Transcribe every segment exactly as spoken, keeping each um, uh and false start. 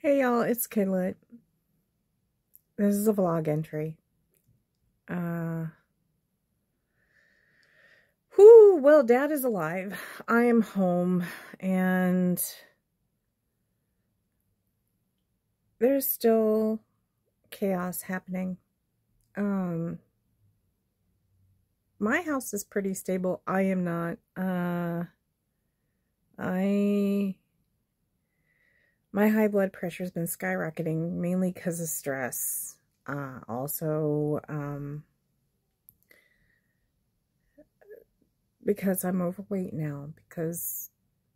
Hey y'all, it's Kidlet. This is a vlog entry. Uh, whew, well, Dad is alive. I am home, and there's still chaos happening. Um, my house is pretty stable. I am not. Uh, I my high blood pressure has been skyrocketing mainly because of stress. Uh, also, um. because I'm overweight now, because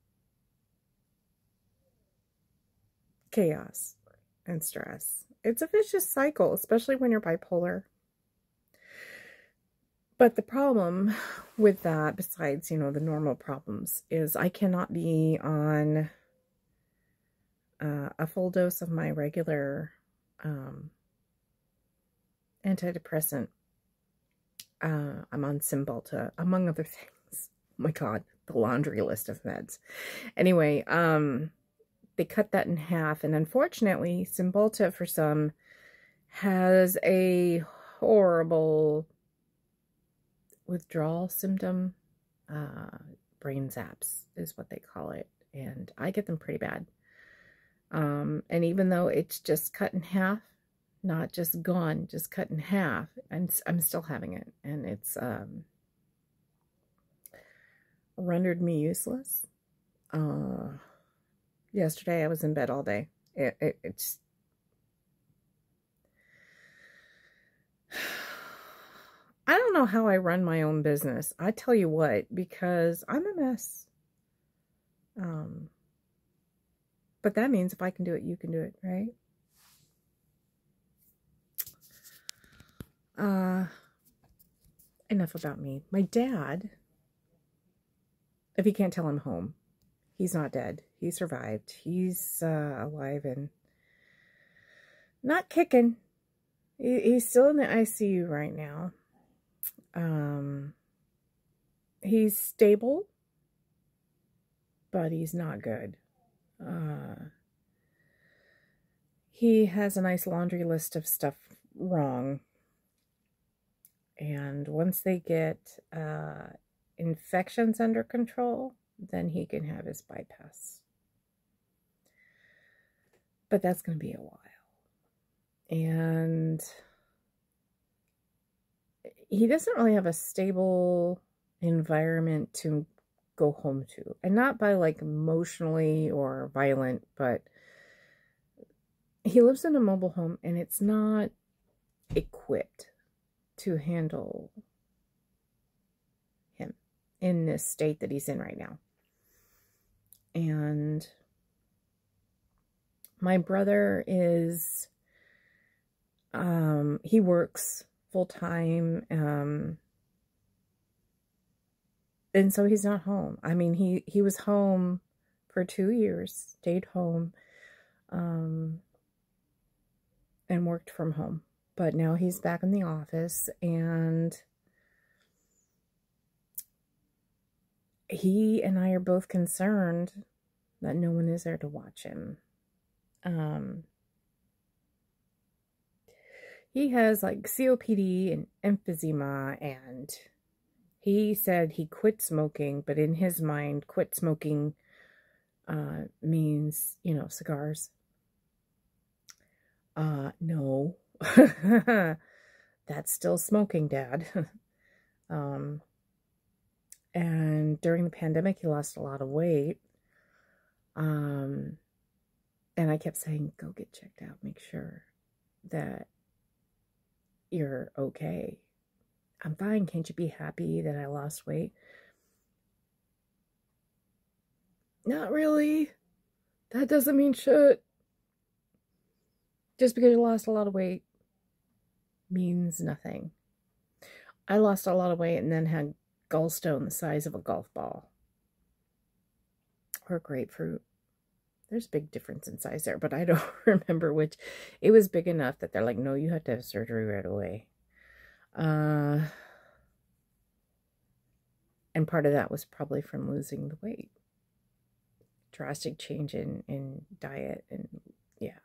chaos and stress. It's a vicious cycle, especially when you're bipolar. But the problem with that, besides, you know, the normal problems, is I cannot be on uh, a full dose of my regular um, antidepressant. Uh, I'm on Cymbalta, among other things. Oh my God, the laundry list of meds. Anyway, um, they cut that in half, and unfortunately, Cymbalta for some has a horrible withdrawal symptom. Uh, brain zaps is what they call it, and I get them pretty bad. Um, and even though it's just cut in half, not just gone, just cut in half, and I'm still having it, and it's um, rendered me useless. Uh, yesterday I was in bed all day. It, it, it's I don't know how I run my own business. I tell you what, because I'm a mess. Um, but that means if I can do it, you can do it, right? Uh, enough about me. My dad, if you can't tell, I'm home. He's not dead. He survived. He's uh, alive and not kicking. He, he's still in the I C U right now. Um, he's stable, but he's not good. Uh, he has a nice laundry list of stuff wrong. And once they get uh, infections under control, then he can have his bypass. But that's going to be a while. And he doesn't really have a stable environment to go home to. And not by like emotionally or violent, but he lives in a mobile home and it's not equipped to handle him in this state that he's in right now. And my brother is, um, he works full time, um, and so he's not home. I mean, he, he was home for two years, stayed home, um, and worked from home. But now he's back in the office, and he and I are both concerned that no one is there to watch him. Um, he has like C O P D and emphysema, and he said he quit smoking, but in his mind, quit smoking uh, means, you know, cigars. Uh, no. That's still smoking, Dad. um, and during the pandemic, he lost a lot of weight. Um, and I kept saying, go get checked out. Make sure that you're okay. I'm fine. Can't you be happy that I lost weight? Not really. That doesn't mean shit. Just because you lost a lot of weight means nothing. I lost a lot of weight and then had gallstone the size of a golf ball. Or grapefruit. There's a big difference in size there, but I don't remember which. It was big enough that they're like, no, you have to have surgery right away. Uh, and part of that was probably from losing the weight. Drastic change in, in diet, and yeah.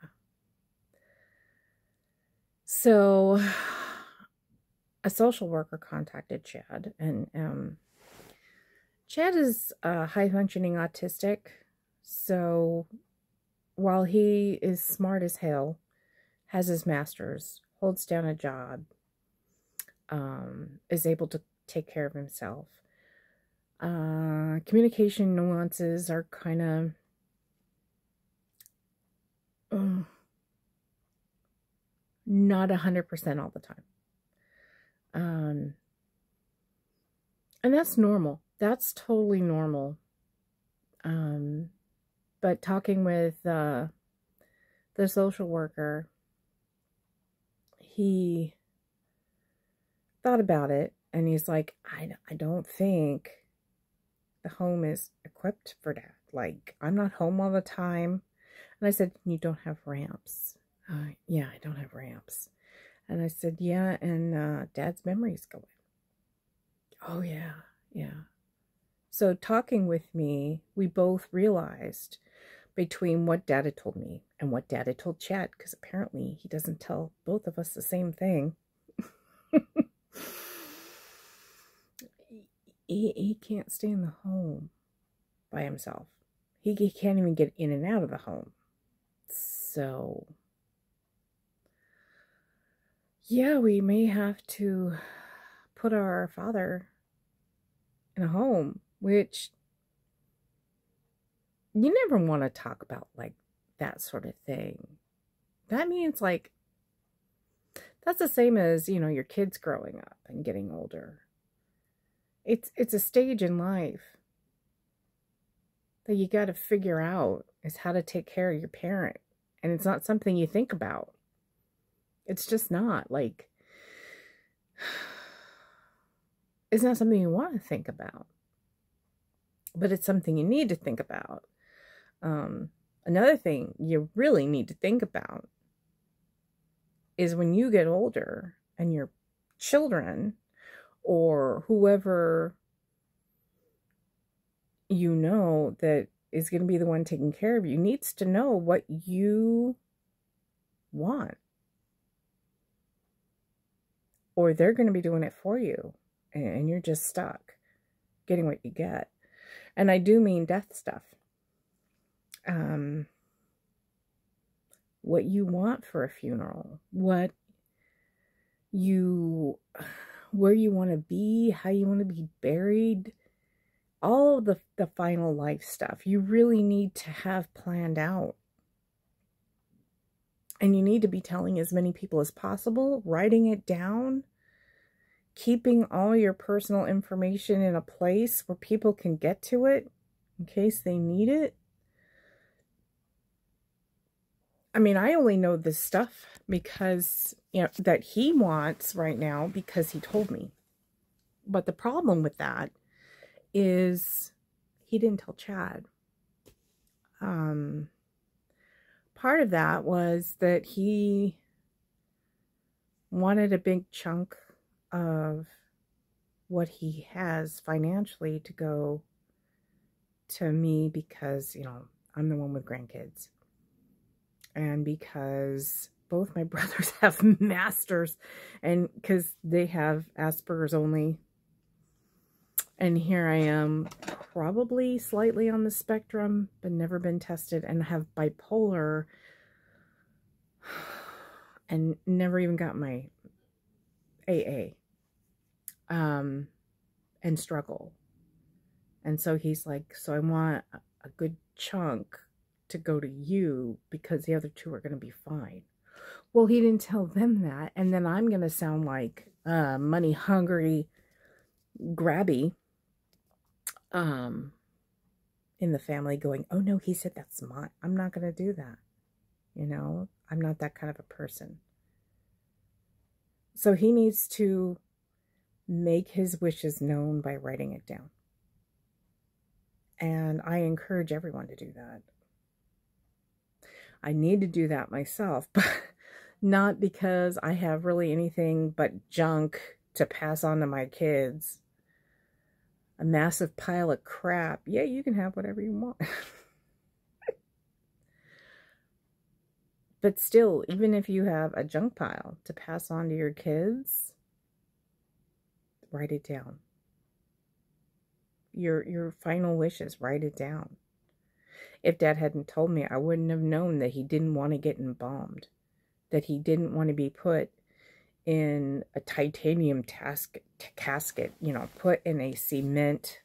So a social worker contacted Chad, and um, Chad is uh, high-functioning autistic. So while he is smart as hell, has his master's, holds down a job, um, is able to take care of himself, uh, communication nuances are kind of uh, not one hundred percent all the time. Um, and that's normal. That's totally normal. Um, but talking with uh, the social worker, he thought about it, and he's like, I, I don't think the home is equipped for that. Like, I'm not home all the time. And I said, you don't have ramps. Uh, yeah, I don't have ramps. And I said, yeah, and uh, Dad's memory's going. Oh, yeah, yeah. So talking with me, we both realized between what Dad had told me and what Dad had told Chad, because apparently he doesn't tell both of us the same thing. he, he can't stay in the home by himself. He, he can't even get in and out of the home. So, yeah, we may have to put our father in a home, which you never want to talk about, like, that sort of thing. That means, like, that's the same as, you know, your kids growing up and getting older. It's, it's a stage in life that you got to figure out is how to take care of your parent. And it's not something you think about. It's just not, like, it's not something you want to think about. But it's something you need to think about. Um, another thing you really need to think about is when you get older and your children or whoever you know that is going to be the one taking care of you needs to know what you want. Or they're going to be doing it for you. And you're just stuck getting what you get. And I do mean death stuff. Um, what you want for a funeral. What you, where you want to be. How you want to be buried. All the, the final life stuff. You really need to have planned out. And you need to be telling as many people as possible. Writing it down. Keeping all your personal information in a place where people can get to it in case they need it. I mean, I only know this stuff because, you know, that he wants right now because he told me. But the problem with that is he didn't tell Chad. Um, part of that was that he wanted a big chunk of what he has financially to go to me because, you know, I'm the one with grandkids. And because both my brothers have masters and because they have Asperger's only. And here I am, probably slightly on the spectrum, but never been tested, and have bipolar and never even got my A A. Um, and struggle. And so he's like, so I want a good chunk to go to you because the other two are going to be fine. Well, he didn't tell them that. And then I'm going to sound like uh, money hungry, grabby um, in the family going, oh no, he said that's mine. I'm not going to do that. You know, I'm not that kind of a person. So he needs to make his wishes known by writing it down. And I encourage everyone to do that. I need to do that myself, but not because I have really anything but junk to pass on to my kids. A massive pile of crap. Yeah, you can have whatever you want. But still, even if you have a junk pile to pass on to your kids, write it down. Your your final wishes, write it down. If Dad hadn't told me, I wouldn't have known that he didn't want to get embalmed, that he didn't want to be put in a titanium tasket, casket, you know, put in a cement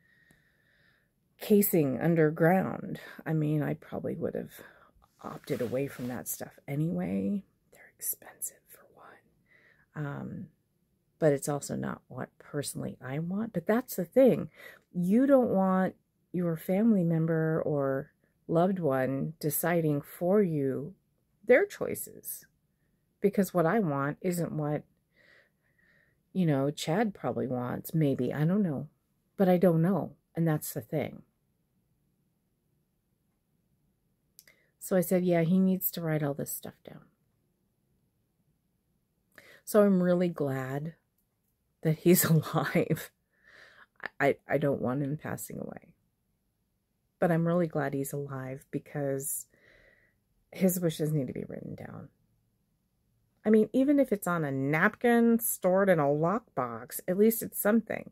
casing underground. I mean, I probably would have opted away from that stuff anyway. They're expensive for one. Um, but it's also not what personally I want. But that's the thing. You don't want your family member or loved one deciding for you their choices. Because what I want isn't what, you know, Chad probably wants. Maybe. I don't know. But I don't know. And that's the thing. So I said, yeah, he needs to write all this stuff down. So I'm really glad that he's alive. I, I don't want him passing away. But I'm really glad he's alive because his wishes need to be written down. I mean, even if it's on a napkin stored in a lockbox, at least it's something.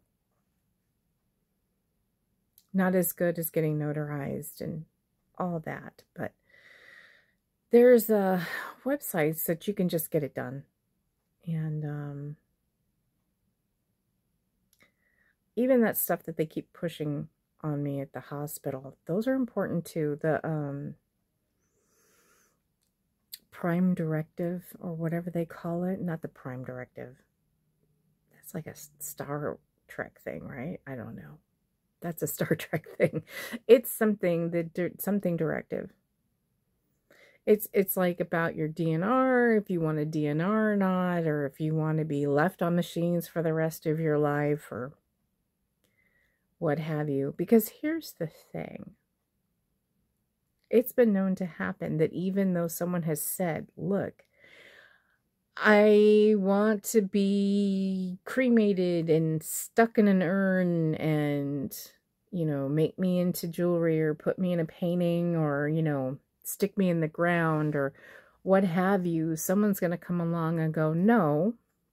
Not as good as getting notarized and all that, but there's uh, websites that you can just get it done. And um, even that stuff that they keep pushing on me at the hospital, those are important too. The um, Prime Directive, or whatever they call it. Not the Prime Directive. That's like a Star Trek thing, right? I don't know. That's a Star Trek thing. It's something that something directive. It's it's like about your D N R, if you want a D N R or not, or if you want to be left on machines for the rest of your life, or what have you. Because here's the thing. It's been known to happen that even though someone has said, look, I want to be cremated and stuck in an urn and, you know, make me into jewelry or put me in a painting or, you know, stick me in the ground or what have you, someone's going to come along and go, no,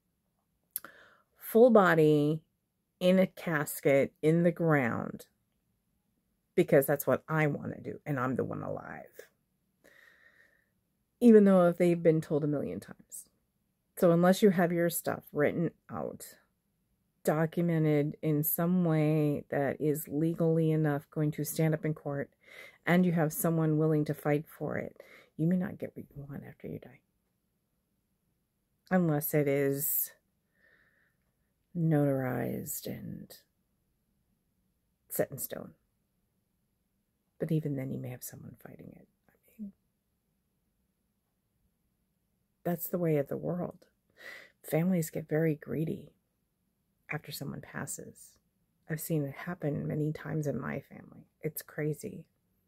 full body in a casket in the ground, because that's what I want to do and I'm the one alive. Even though if they've been told a million times. So unless you have your stuff written out, documented in some way that is legally enough going to stand up in court, and you have someone willing to fight for it, you may not get what you want after you die. Unless it is notarized and set in stone. But even then, you may have someone fighting it. I mean, that's the way of the world. Families get very greedy after someone passes. I've seen it happen many times in my family. It's crazy.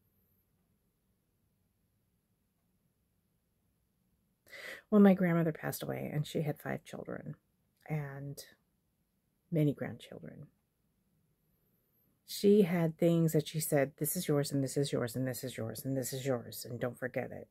Well, my grandmother passed away, and she had five children and many grandchildren. She had things that she said, this is yours, and this is yours, and this is yours, and this is yours, and don't forget it.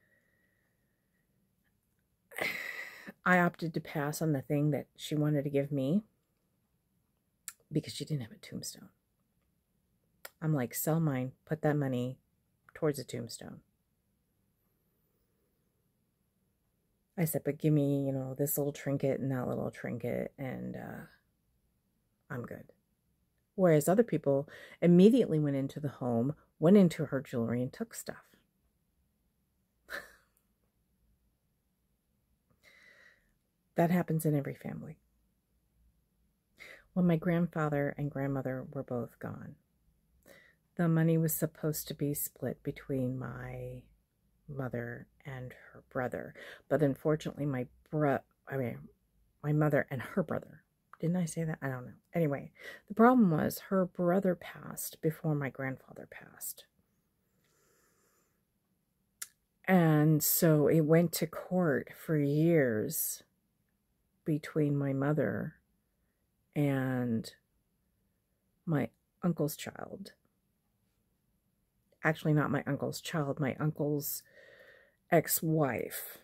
I opted to pass on the thing that she wanted to give me because she didn't have a tombstone. I'm like, sell mine, put that money towards a tombstone. I said, but give me, you know, this little trinket and that little trinket, and uh, I'm good. Whereas other people immediately went into the home, went into her jewelry, and took stuff. That happens in every family. When my grandfather and grandmother were both gone, the money was supposed to be split between my mother and her brother. But unfortunately, my bro I mean, my mother and her brother. Didn't I say that? I don't know. Anyway, the problem was her brother passed before my grandfather passed. And so it went to court for years between my mother and my uncle's child. Actually, not my uncle's child, my uncle's ex-wife.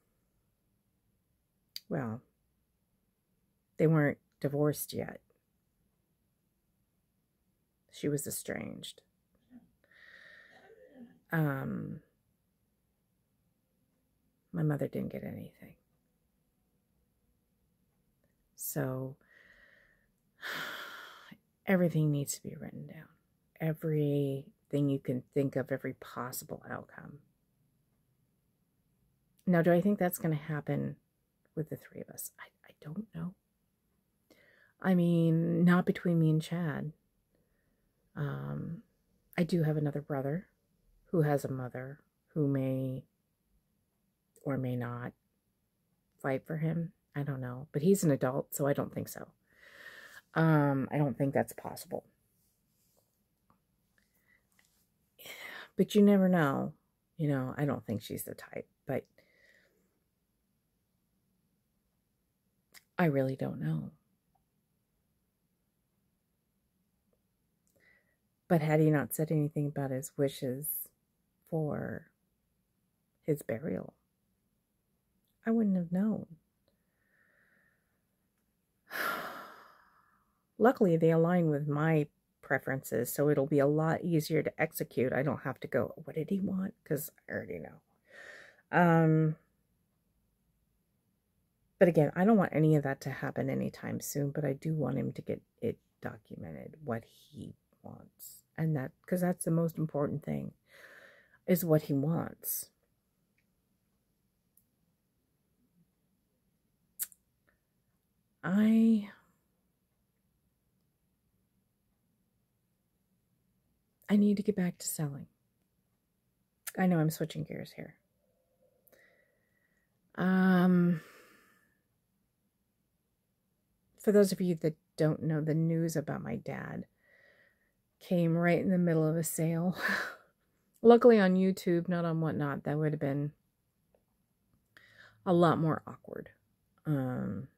Well, they weren't divorced yet. She was estranged. Um, my mother didn't get anything. So everything needs to be written down. Everything you can think of, every possible outcome. Now, do I think that's going to happen with the three of us? I, I don't know. I mean, not between me and Chad. Um, I do have another brother who has a mother who may or may not fight for him. I don't know. But he's an adult, so I don't think so. Um, I don't think that's possible. But you never know. You know, I don't think she's the type. But I really don't know. But had he not said anything about his wishes for his burial, I wouldn't have known. Luckily, they align with my preferences, so it'll be a lot easier to execute. I don't have to go, what did he want? Because I already know. Um, but again, I don't want any of that to happen anytime soon, but I do want him to get it documented, what he wants. And that, because that's the most important thing, is what he wants. I... I need to get back to selling. I know I'm switching gears here. Um, for those of you that don't know, the news about my dad came right in the middle of a sale. Luckily on YouTube, not on Whatnot. That would have been a lot more awkward. Um,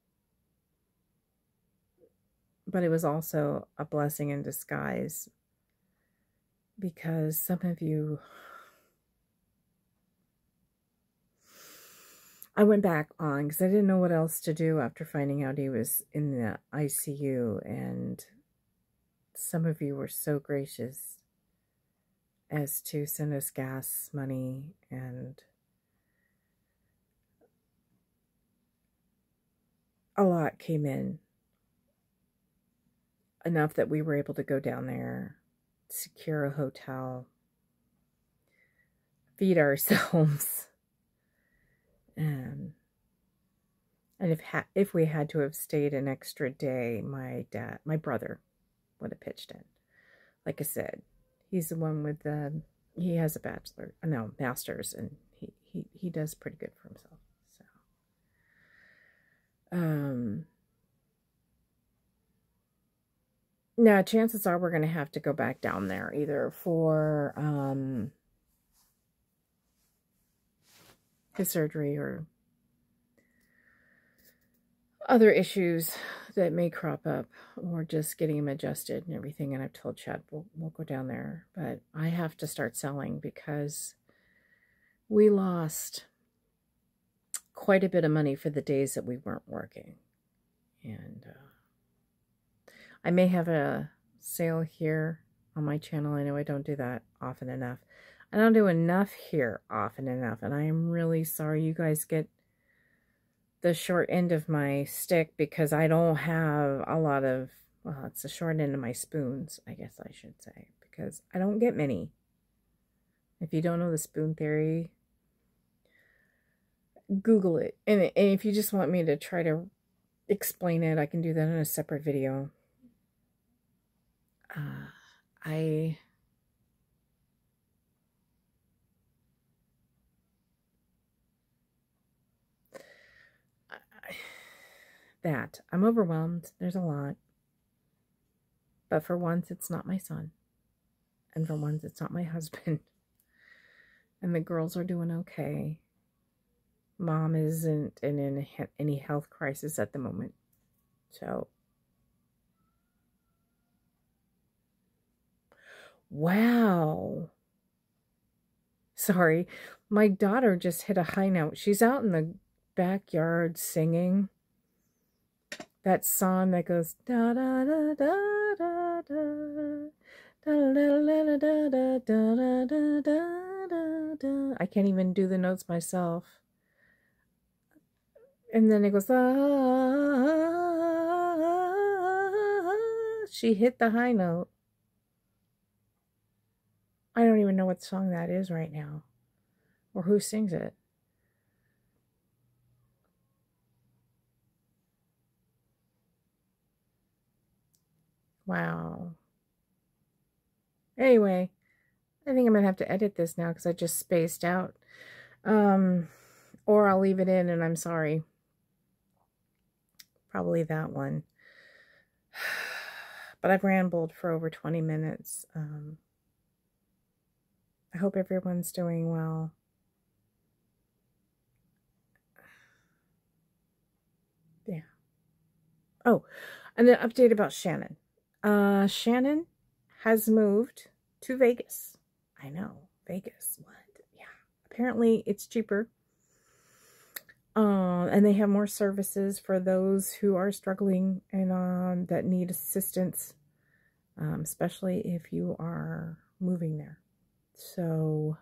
but it was also a blessing in disguise, because some of you, I went back on because I didn't know what else to do after finding out he was in the I C U, and some of you were so gracious as to send us gas money, and a lot came in, enough that we were able to go down there, secure a hotel, feed ourselves, and and if ha if we had to have stayed an extra day, my dad, my brother, would have pitched in. Like I said, he's the one with the, he has a bachelor, no, master's, and he he he does pretty good for himself. So, um, now chances are we're going to have to go back down there either for um his surgery or other issues that may crop up, or just getting him adjusted and everything. And I've told Chad we'll, we'll go down there, but I have to start selling because we lost quite a bit of money for the days that we weren't working. And uh, I may have a sale here on my channel. I know I don't do that often enough. I don't do enough here often enough, and I am really sorry you guys get the short end of my stick, because I don't have a lot of, well, it's the short end of my spoons, I guess I should say, because I don't get many. If you don't know the spoon theory, Google it. And, and if you just want me to try to explain it, I can do that in a separate video. Uh, I... that. I'm overwhelmed. There's a lot. But for once, it's not my son. And for once, it's not my husband. And the girls are doing okay. Mom isn't in any health crisis at the moment. So. Wow. Sorry. My daughter just hit a high note. She's out in the backyard singing that song that goes da da da da da da da da da da da da da da. I can't even do the notes myself. And then it goes ah. She hit the high note. I don't even know what song that is right now, or who sings it. Wow. Anyway, I think I'm going to have to edit this now because I just spaced out. Um, or I'll leave it in and I'm sorry. Probably that one. But I've rambled for over twenty minutes. Um, I hope everyone's doing well. Yeah. Oh, and an update about Shannon. Uh, Shannon has moved to Vegas. I know, Vegas. What? Yeah. Apparently, it's cheaper. Uh, and they have more services for those who are struggling and um, that need assistance, um, especially if you are moving there. So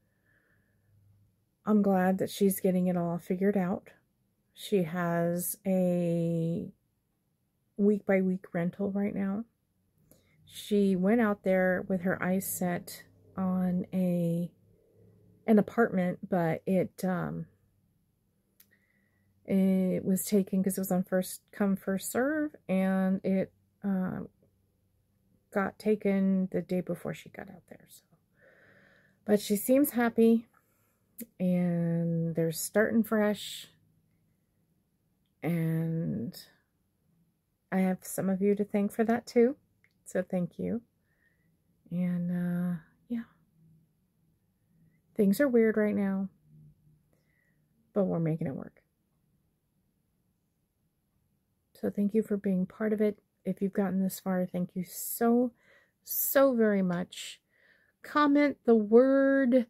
I'm glad that she's getting it all figured out. She has a week by week rental right now. She went out there with her eyes set on a an apartment, but it um it was taken because it was on first come first serve, and it uh, got taken the day before she got out there. So, but she seems happy, and they're starting fresh, and I have some of you to thank for that too. So thank you. And uh, yeah, things are weird right now, but we're making it work. So thank you for being part of it. If you've gotten this far, thank you so, so very much. Comment the word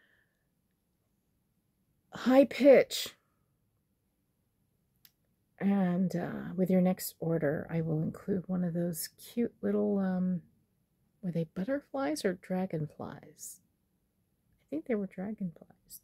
high pitch. And uh, with your next order, I will include one of those cute little, um, were they butterflies or dragonflies? I think they were dragonflies.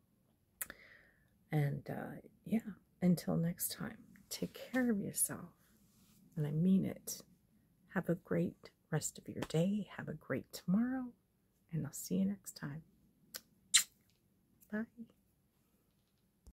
And uh, yeah, until next time, take care of yourself. And I mean it. Have a great rest of your day. Have a great tomorrow. And I'll see you next time. Bye.